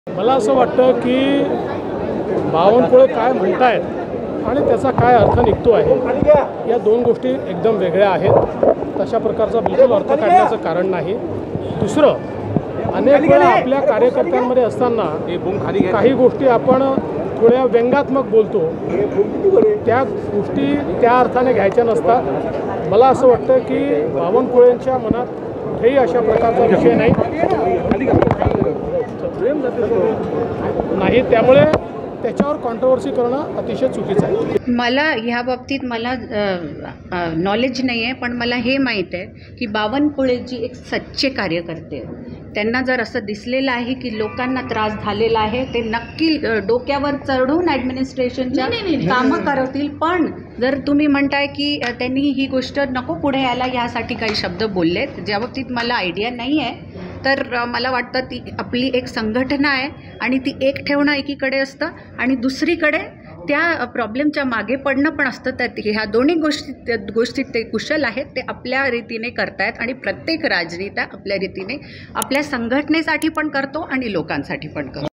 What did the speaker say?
मला असं वाटतं की बावनकुळे काय म्हणतायत आणि त्याचा काय अर्थ निघतो आहे या दोन गोष्टी एकदम वेगळ्या आहेत। तशा प्रकारचा बिलकुल अर्थ काढण्याचं कारण नाही। दुसरं, अनेक वेळा आपल्या कार्यकर्त्यांमध्ये असताना काही गोष्टी आपण थोड्या व्यंगात्मक बोलतो, त्या गोष्टी त्या अर्थाने घ्यायच्या नसतात। मला असं वाटतं की बावनकुळेंच्या मनात कुठेही अशा प्रकारचा विषय नाही, त्यामुळे त्याच्यावर कॉन्ट्रोवर्सी करणं अतिशय चुकीचं आहे। मला ह्या बाबतीत नॉलेज नाही आहे, पण मला हे माहीत आहे की बावनकुळे जी एक सच्चे कार्यकर्ते आहेत। त्यांना जर असं दिसलेलं आहे की लोकांना त्रास झालेला आहे, ते नक्की डोक्यावर चढून ॲडमिनिस्ट्रेशनच्या कामं करतील। पण जर तुम्ही म्हणताय की त्यांनी ही गोष्ट नको पुढे यायला यासाठी काही शब्द बोललेत, ज्या बाबतीत मला आयडिया नाही आहे, तर मला वाटतं ती आपली एक संघटना आहे आणि ती एक ठेवणं एकीकडे असतं आणि दुसरीकडे त्या प्रॉब्लेमच्या मागे पडणं पण असतं। तर ह्या दोन्ही गोष्टीत ते कुशल आहेत, ते आपल्या रीतीने करतायत आणि प्रत्येक राजनेता आपल्या रीतीने आपल्या संघटनेसाठी पण करतो आणि लोकांसाठी पण करतो।